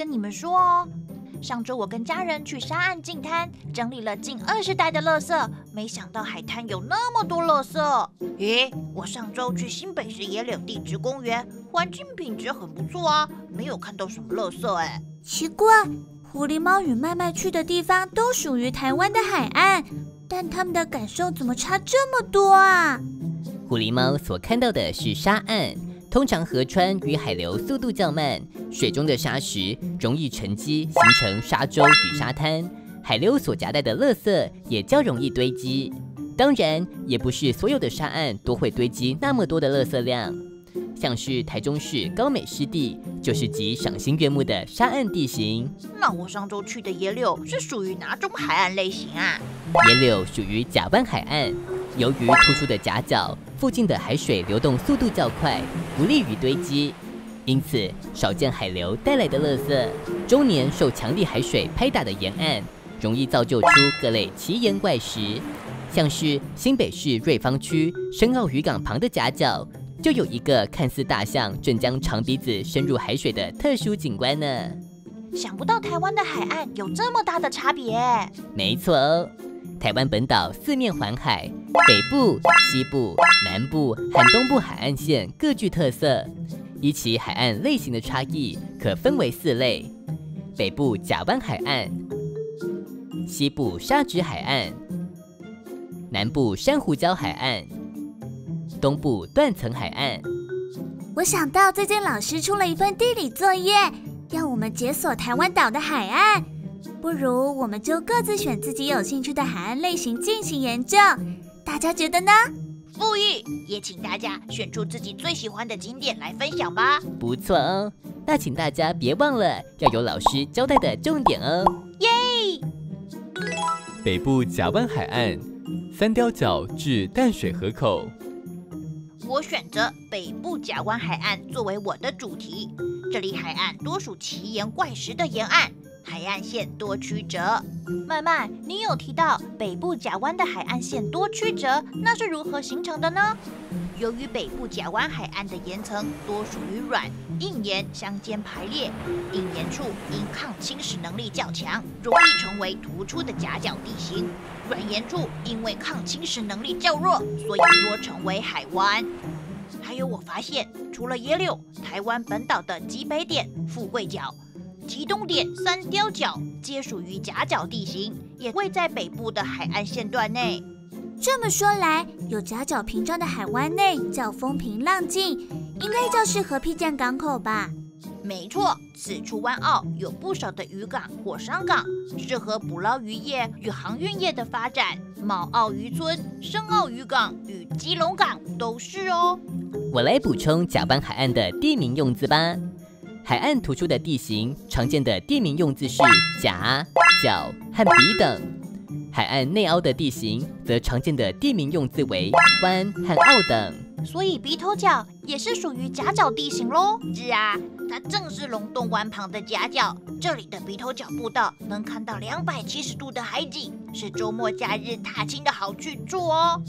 跟你们说哦，上周我跟家人去沙岸净滩，整理了近20袋的垃圾，没想到海滩有那么多垃圾。咦，我上周去新北市野柳地质公园，环境品质很不错啊，没有看到什么垃圾哎。 奇怪，狐狸猫与麦麦去的地方都属于台湾的海岸，但他们的感受怎么差这么多啊？ 狐狸猫所看到的是沙岸，通常河川与海流速度较慢，水中的沙石容易沉积，形成沙洲与沙滩，海流所夹带的垃圾也较容易堆积。当然，也不是所有的沙岸都会堆积那么多的垃圾量，像是台中市高美湿地，就是集赏心悦目的沙岸地形。 那我上周去的野柳是属于哪种海岸类型啊？ 野柳属于甲湾海岸，由于突出的夹角，附近的海水流动速度较快，不利于堆积，因此少见海流带来的垃圾。终年受强力海水拍打的沿岸，容易造就出各类奇岩怪石，像是新北市瑞芳区深澳渔港旁的夹角，就有一个看似大象正将长鼻子伸入海水的特殊景观呢。 想不到台湾的海岸有这么大的差别。 没错哦，台湾本岛四面环海，北部、西部、南部和东部海岸线各具特色。依其海岸类型的差异，可分为4类：北部甲湾海岸，西部沙质海岸，南部珊瑚礁海岸，东部断层海岸。 我想到最近老师出了一份地理作业，要我们解锁台湾岛的海岸。不如我们就各自选自己有兴趣的海岸类型进行研究，大家觉得呢？ 附议，也请大家选出自己最喜欢的景点来分享吧。 不错哦，那请大家别忘了要有老师交代的重点哦。 耶！ 北部甲湾海岸，三貂角至淡水河口。 我选择北部甲湾海岸作为我的主题，这里海岸多属奇岩怪石的沿岸，海岸线多曲折。麦麦，你有提到北部甲湾的海岸线多曲折，那是如何形成的呢？由于北部甲湾海岸的岩层多属于软硬岩相间排列，硬岩处因抗侵蚀能力较强，容易成为突出的夹角地形；软岩处因为抗侵蚀能力较弱，所以多成为海湾。还有，我发现除了野柳，台湾本岛的极北点、富贵角、其东点、三貂角皆属于夹角地形，也位在北部的海岸线段内。 这么说来，有夹角屏障的海湾内较风平浪静，应该就适合辟建港口吧？ 没错，此处湾澳有不少的渔港或商港，适合捕捞渔业与航运业的发展。卯澳渔村、深澳渔港与基隆港都是哦。 我来补充甲湾海岸的地名用字吧。海岸突出的地形，常见的地名用字是甲、角和鼻等。海岸内凹的地形，则常见的地名用字为湾和澳等。 所以鼻头角也是属于夹角地形咯。是啊，它正是龙洞湾旁的夹角。这里的鼻头角步道能看到270度的海景，是周末假日踏青的好去处哦。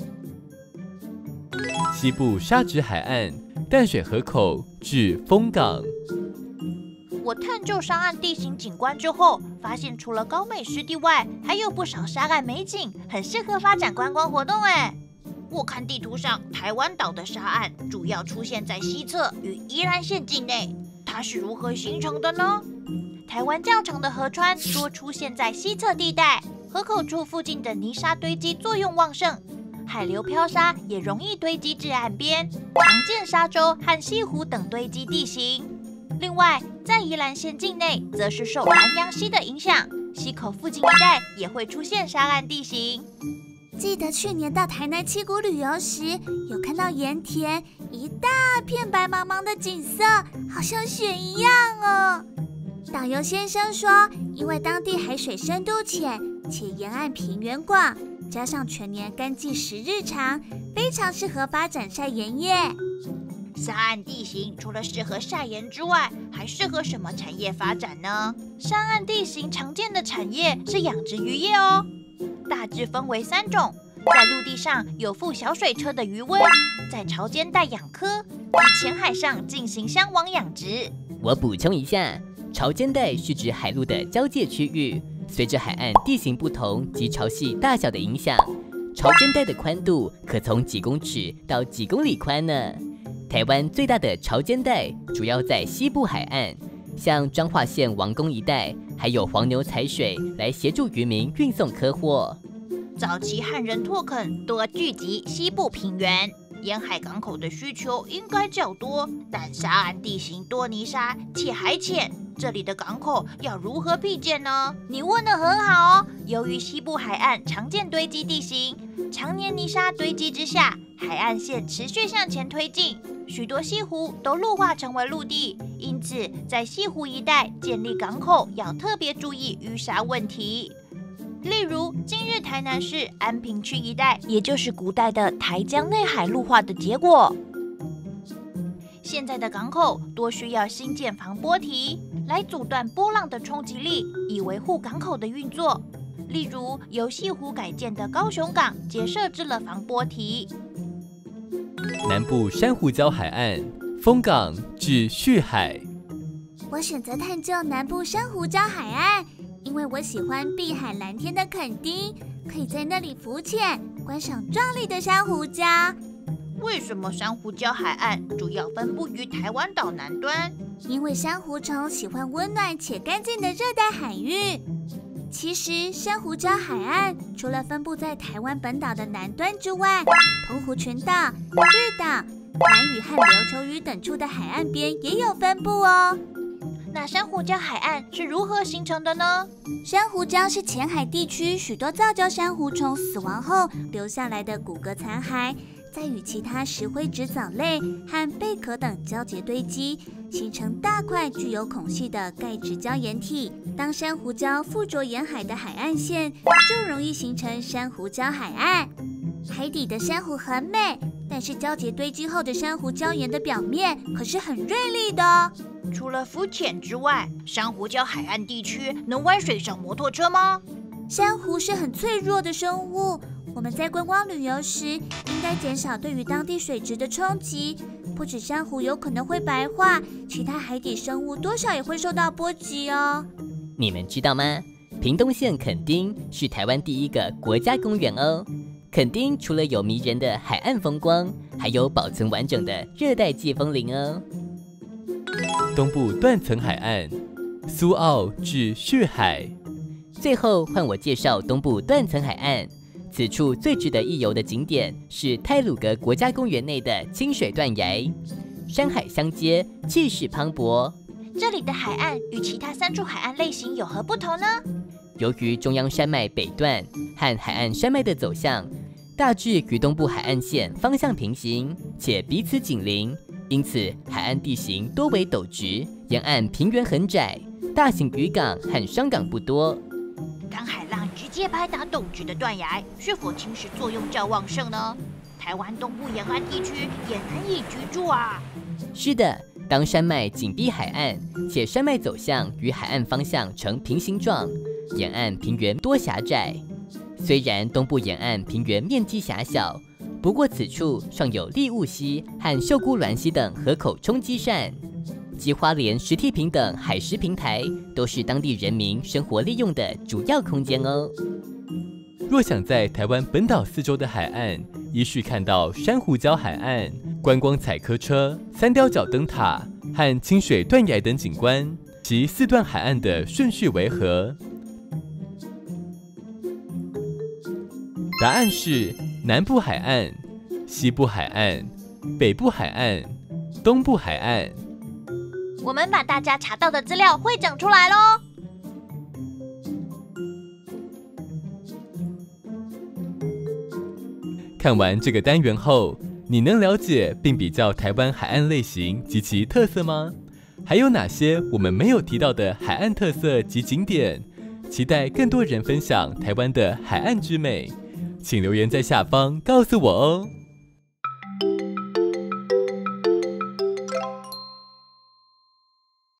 西部沙质海岸，淡水河口至丰港。 我探究沙岸地形景观之后，发现除了高美湿地外，还有不少沙岸美景，很适合发展观光活动哎。我看地图上，台湾岛的沙岸主要出现在西侧与宜兰县境内，它是如何形成的呢？台湾较长的河川多出现在西侧地带，河口处附近的泥沙堆积作用旺盛，海流漂沙也容易堆积至岸边，常见沙洲和西湖等堆积地形。另外，在宜兰县境内，则是受南洋溪的影响，溪口附近一带也会出现沙岸地形。 记得去年到台南七股旅游时，有看到盐田一大片白茫茫的景色，好像雪一样哦。导游先生说，因为当地海水深度浅，且沿岸平原广，加上全年干季时日长，非常适合发展晒盐业。 沙岸地形除了适合晒盐之外，还适合什么产业发展呢？沙岸地形常见的产业是养殖渔业哦，大致分为3种。在陆地上有附小水车的渔温，在潮间带养科，以浅海上进行箱网养殖。 我补充一下， 潮间带是指海陆的交界区域，随着海岸地形不同及潮汐大小的影响，潮间带的宽度可从几公尺到几公里宽呢。台湾最大的潮间带主要在西部海岸，像彰化县王宫一带，还有黄牛采水来协助渔民运送科货。 早期汉人拓垦多聚集西部平原，沿海港口的需求应该较多，但沙岸地形多泥沙且海浅，这里的港口要如何辟建呢？你问得很好哦。由于西部海岸常见堆积地形，常年泥沙堆积之下，海岸线持续向前推进，许多西湖都陆化成为陆地，因此在西湖一带建立港口要特别注意淤沙问题。例如，今日台南市安平区一带，也就是古代的台江内海陆化的结果。现在的港口多需要新建防波堤，来阻断波浪的冲击力，以维护港口的运作。例如，由西湖改建的高雄港，皆设置了防波堤。 南部珊瑚礁海岸，风港至旭海。 我选择探究南部珊瑚礁海岸，因为我喜欢碧海蓝天的垦丁，可以在那里浮潜，观赏壮丽的珊瑚礁。 为什么珊瑚礁海岸主要分布于台湾岛南端？ 因为珊瑚虫喜欢温暖且干净的热带海域。其实，珊瑚礁海岸除了分布在台湾本岛的南端之外，澎湖群岛、绿岛、兰屿和琉球屿等处的海岸边也有分布哦。 那珊瑚礁海岸是如何形成的呢？ 珊瑚礁是浅海地区许多造礁珊瑚虫死亡后留下来的骨骼残骸，再与其他石灰质藻类和贝壳等交结堆积，形成大块具有孔隙的钙质礁岩体。当珊瑚礁附着沿海的海岸线，就容易形成珊瑚礁海岸。海底的珊瑚很美，但是交结堆积后的珊瑚礁岩的表面可是很锐利的哦。 除了浮潜之外，珊瑚礁海岸地区能玩水上摩托车吗？ 珊瑚是很脆弱的生物，我们在观光旅游时应该减少对于当地水质的冲击。不止珊瑚有可能会白化，其他海底生物多少也会受到波及哦。 你们知道吗？屏东县垦丁是台湾第一个国家公园哦。垦丁除了有迷人的海岸风光，还有保存完整的热带季风林哦。 东部断层海岸，苏澳至旭海。 最后换我介绍东部断层海岸。此处最值得一游的景点是太鲁阁国家公园内的清水断崖，山海相接，气势磅礴。 这里的海岸与其他3处海岸类型有何不同呢？ 由于中央山脉北段和海岸山脉的走向大致与东部海岸线方向平行，且彼此紧邻，因此海岸地形多为陡直，沿岸平原很窄，大型渔港和商港不多。 当海浪直接拍打陡直的断崖，是否侵蚀作用较旺盛呢？台湾东部沿岸地区也难以居住啊。 是的，当山脉紧逼海岸，且山脉走向与海岸方向呈平行状，沿岸平原多狭窄。虽然东部沿岸平原面积狭小，不过此处尚有利雾溪和秀姑峦溪等河口冲积扇，及花莲石梯坪等海蚀平台，都是当地人民生活利用的主要空间哦。 若想在台湾本岛4周的海岸依序看到珊瑚礁海岸、观光采科车、三貂角灯塔和清水断崖等景观，其4段海岸的顺序为何？答案是南部海岸、西部海岸、北部海岸、东部海岸。 我们把大家查到的资料汇整出来咯。 看完这个单元后，你能了解并比较台湾海岸类型及其特色吗？还有哪些我们没有提到的海岸特色及景点？期待更多人分享台湾的海岸之美，请留言在下方告诉我哦。